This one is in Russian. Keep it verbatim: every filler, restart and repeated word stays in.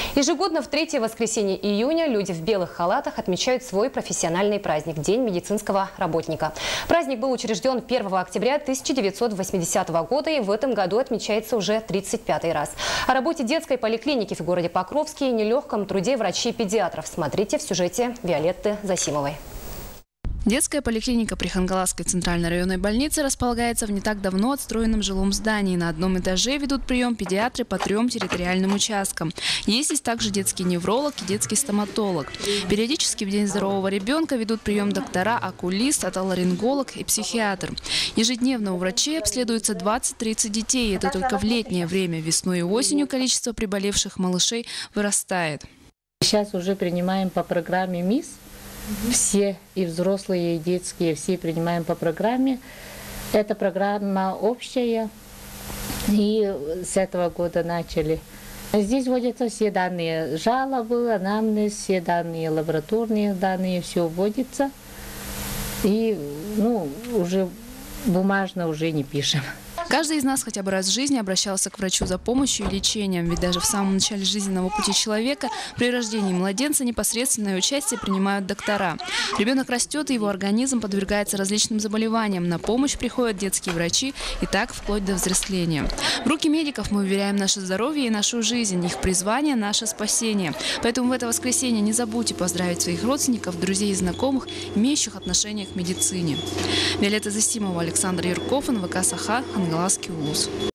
Ежегодно в третье воскресенье июня люди в белых халатах отмечают свой профессиональный праздник – День медицинского работника. Праздник был учрежден первого октября тысяча девятьсот восьмидесятого года и в этом году отмечается уже тридцать пятый раз. О работе детской поликлиники в городе Покровске и нелегком труде врачей-педиатров смотрите в сюжете Виолетты Засимовой. Детская поликлиника при Хангаласской центральной районной больнице располагается в не так давно отстроенном жилом здании. На одном этаже ведут прием педиатры по трем территориальным участкам. Есть здесь также детский невролог и детский стоматолог. Периодически в День здорового ребенка ведут прием доктора, окулист, отоларинголог и психиатр. Ежедневно у врачей обследуется двадцать-тридцать детей. Это только в летнее время. Весной и осенью количество приболевших малышей вырастает. Сейчас уже принимаем по программе МИС. Все, и взрослые, и детские, все принимаем по программе. Эта программа общая, и с этого года начали. Здесь вводятся все данные жалобы, анамнез, все данные лабораторные данные, все вводится. И ну, уже бумажно уже не пишем. Каждый из нас хотя бы раз в жизни обращался к врачу за помощью и лечением. Ведь даже в самом начале жизненного пути человека при рождении младенца непосредственное участие принимают доктора. Ребенок растет, и его организм подвергается различным заболеваниям. На помощь приходят детские врачи, и так вплоть до взросления. В руки медиков мы уверяем наше здоровье и нашу жизнь. Их призвание – наше спасение. Поэтому в это воскресенье не забудьте поздравить своих родственников, друзей и знакомых, имеющих отношение к медицине. Виолетта Засимова, Александр Юрков, эн вэ ка «Саха», Хангаласский улус.